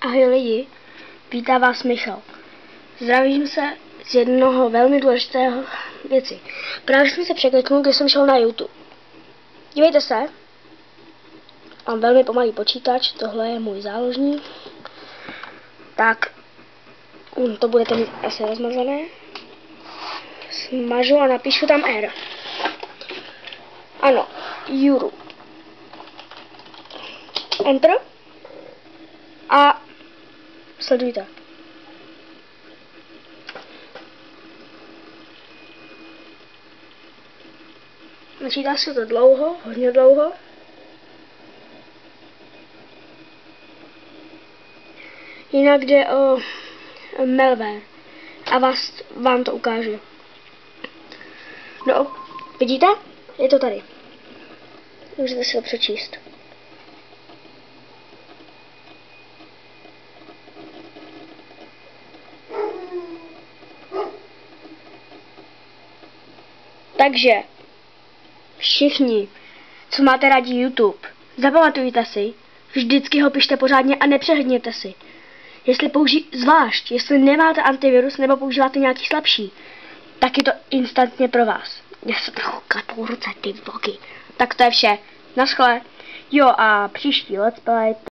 Ahoj lidi, vítá vás Michal. Zdravím se z jednoho velmi důležitého věci. Právě jsem se překliknul, když jsem šel na YouTube. Dívejte se, mám velmi pomalý počítač, tohle je můj záložní. Tak, to budete mít asi rozmazané. Smažu a napíšu tam R. Ano, YouTube. Enter. A sledujte. Načítá se to dlouho, hodně dlouho. Jinak jde o malware a vám to ukážu. No, vidíte? Je to tady. Můžete si to přečíst. Takže všichni, co máte rádi YouTube, zapamatujte si, vždycky ho pište pořádně a nepřehledněte si. Jestli nemáte antivirus nebo používáte nějaký slabší, tak je to instantně pro vás. Já se trochu klepou ruce, ty voky. Tak to je vše. Naschle. Jo a příští let's play